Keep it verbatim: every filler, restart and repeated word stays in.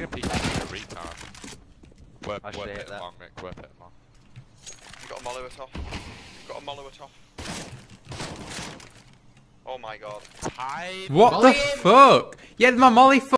gonna peek at a retard. Work, I work shit it that. along, Rick. Work it along. You got a molly at off. You got a molly at off. Oh my god. Time. What the fuck? Yeah, my molly.